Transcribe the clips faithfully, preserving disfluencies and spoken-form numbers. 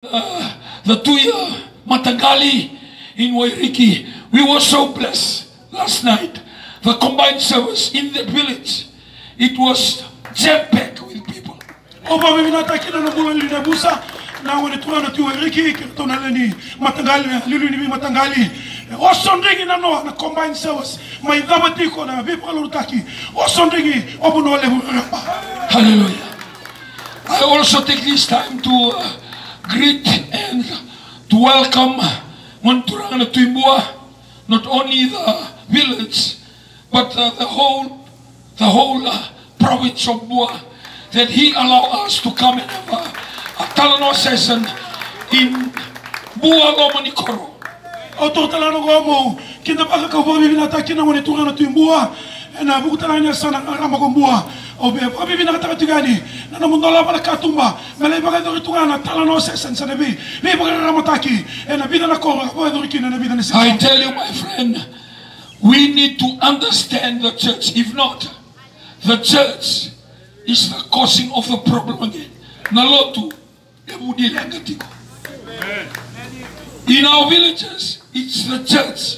Uh, the two-year Matangali in Wairiki. We were so blessed last night. The combined service in that village, it was jam-packed with people. Oba mimi natakina na buwan lina busa na wale tuwa na tuwa Wairiki kirto na leni Matangali lilu ni Matangali. Osondringi na noa na combined service may dabatiko na vipa lutaki. Osondringi obu no lebu. Hallelujah. I also take this time to uh, greet and to welcome Monturanga Tuimbua, not only the village, but uh, the whole, the whole uh, province of Bua, that he allowed us to come and have a, a Talano session in Bua Gomanikoro. Oto Talano Gomo, kinda baka kaupo bibinata kina Monturanga Tuimbua, na bukutalanya sana ngama Gombua. Obe papi bina kata katigani na namundola para katumba mele baga do kitungana talano session sa nabi me baga ramataki e na bida na ko ko do kina na bida na session. I tell you, my friend, we need to understand the church. If not, the church is the causing of the problem again. Nalotu ebudi langatiko. In our villages, it's the church.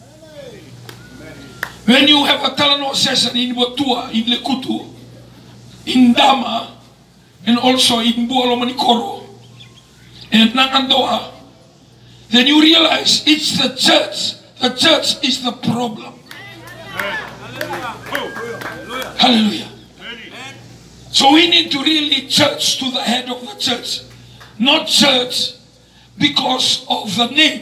When you have a talano session in Botua, in Lekutu, in Dama, and also in Bualomanikoro, and Nangandoa, then you realize it's the church. The church is the problem. Hallelujah. So we need to really church to the head of the church. Not church because of the name.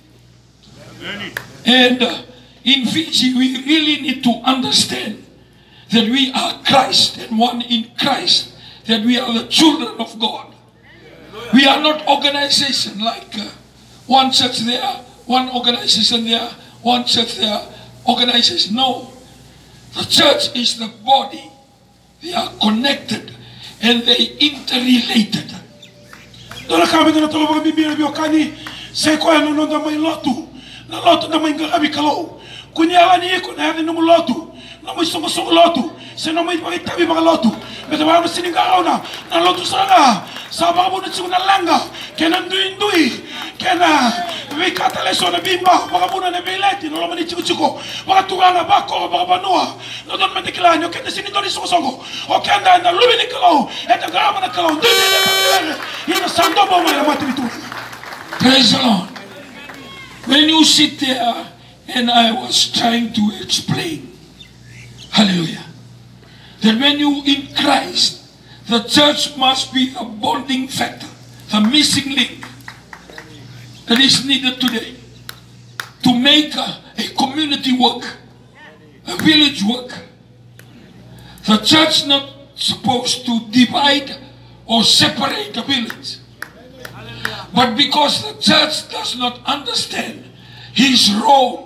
And uh, in Fiji, we really need to understand that we are Christ and one in Christ, that we are the children of God. We are not organization like uh, one church there, one organization there, one church there, organization. No, the church is the body. They are connected and they interrelated. Dona kami na tolo mga bibira biokani se ko ano no da may lotu na lotu na may ngarabi kalo kunyala ni ko na ni no lotu. Na may sumusong lotu, sino may makitabi mga lotu. Pero wala mo siningaraw na, na lotu sana. Sa mga muna siya na langga, kaya nanduin-dui, kaya na may kataleso na bimba, mga muna na bileti, no naman ichiko-chiko, mga turanga bako, mga banua, no doon manikilaan nyo, kaya na sinindori sumusongo, o kaya na na lumini kalaw, eto garama na kalaw, doon na pagkilere, yun na sando mo may namati nito. Praise the Lord. When you sit there, and I was trying to explain, hallelujah, that when you in Christ, the church must be the bonding factor, the missing link that is needed today to make a, a community work, a village work. The church not supposed to divide or separate the village, but because the church does not understand his role,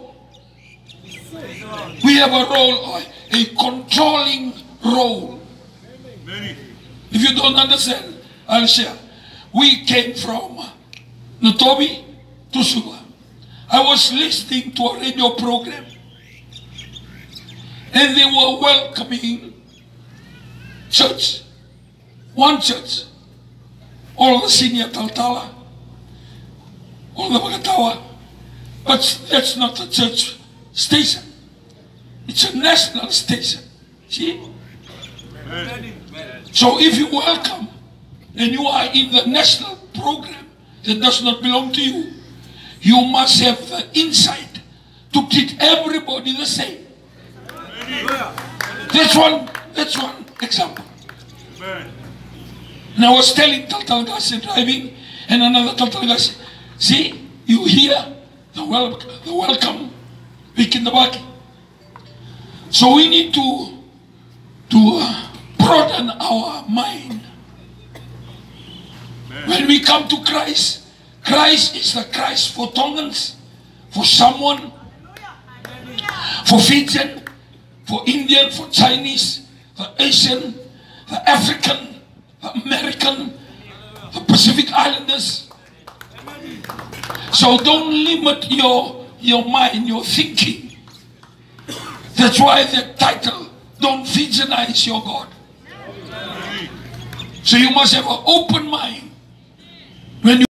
we have a role, a controlling role. If you don't understand, I'll share. We came from Notobi to Suba. I was listening to a radio program, and they were welcoming church, one church, all the senior Taltala, all the Magatawa, but that's not the church station. It's a national station. See? So if you welcome and you are in the national program that does not belong to you, you must have the insight to treat everybody the same. That's one, that's one example. And I was telling Taltalgasi driving and another Taltalgasi, see, you hear the, wel the welcome, week in the back. So we need to, to uh, broaden our mind. When we come to Christ, Christ is the Christ for Tongans, for someone, for Fijian, for Indian, for Chinese, the Asian, the African, the American, the Pacific Islanders. So don't limit your, your mind, your thinking. That's why the title, don't Fijianize your God. So you must have an open mind. When you